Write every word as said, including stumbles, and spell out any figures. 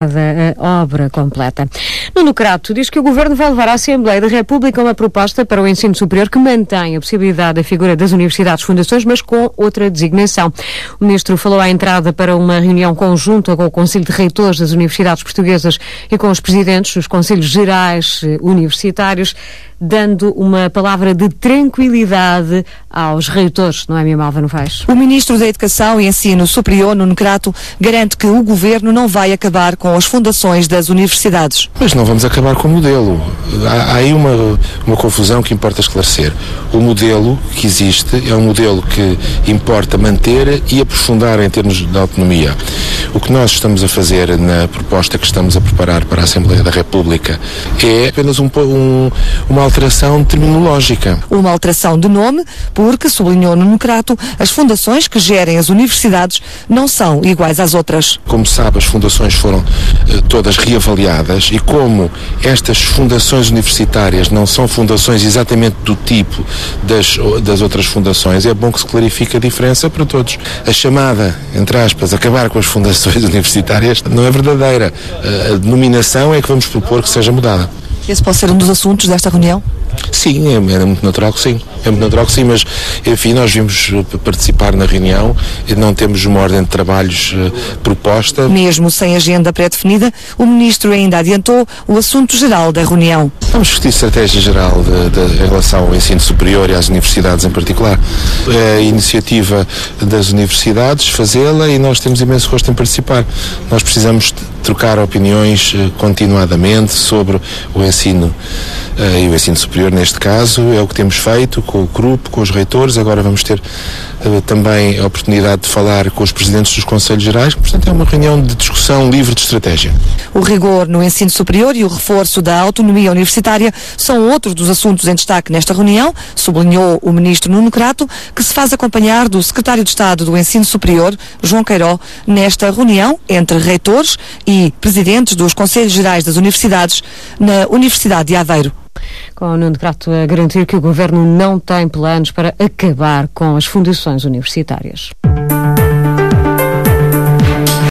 a obra completa. Nuno Crato diz que o Governo vai levar à Assembleia da República uma proposta para o ensino superior que mantém a possibilidade da figura das universidades fundações, mas com outra designação. O Ministro falou à entrada para uma reunião conjunta com o Conselho de Reitores das Universidades Portuguesas e com os presidentes dos Conselhos Gerais Universitários, dando uma palavra de tranquilidade aos reitores, não é, minha Malva Novaes? O Ministro da Educação e Ensino Superior, Nuno Crato, garante que o Governo não vai acabar com as fundações das universidades. Mas não vamos acabar com o modelo. Há, há aí uma, uma confusão que importa esclarecer. O modelo que existe é um modelo que importa manter e aprofundar em termos de autonomia. O que nós estamos a fazer na proposta que estamos a preparar para a Assembleia da República é apenas um, um, uma alteração terminológica. Uma alteração de nome, porque, sublinhou Nuno Crato, as fundações que gerem as universidades não são iguais às outras. Como sabe, as fundações foram uh, todas reavaliadas e como estas fundações universitárias não são fundações exatamente do tipo das, das outras fundações, é bom que se clarifique a diferença para todos. A chamada, entre aspas, acabar com as fundações universitárias não é verdadeira. Uh, a denominação é que vamos propor que seja mudada. Esse pode ser um dos assuntos desta reunião? Sim, é, é muito natural que sim. É muito natural que sim, mas, enfim, nós vimos participar na reunião e não temos uma ordem de trabalhos uh, proposta. Mesmo sem agenda pré-definida, o Ministro ainda adiantou o assunto geral da reunião. Vamos discutir estratégia geral de, de, em relação ao ensino superior e às universidades em particular. É a iniciativa das universidades fazê-la e nós temos imenso gosto em participar. Nós precisamos trocar opiniões uh, continuadamente sobre o ensino uh, e o ensino superior, neste caso, é o que temos feito com o grupo, com os reitores. Agora vamos ter uh, também a oportunidade de falar com os presidentes dos Conselhos Gerais, portanto é uma reunião de discussão livre de estratégia. O rigor no ensino superior e o reforço da autonomia universitária são outros dos assuntos em destaque nesta reunião, sublinhou o Ministro Nuno Crato, que se faz acompanhar do Secretário de Estado do Ensino Superior, João Queiró, nesta reunião entre reitores e presidentes dos Conselhos Gerais das Universidades na Universidade de Aveiro. Com o Nuno Crato a garantir que o Governo não tem planos para acabar com as fundações universitárias.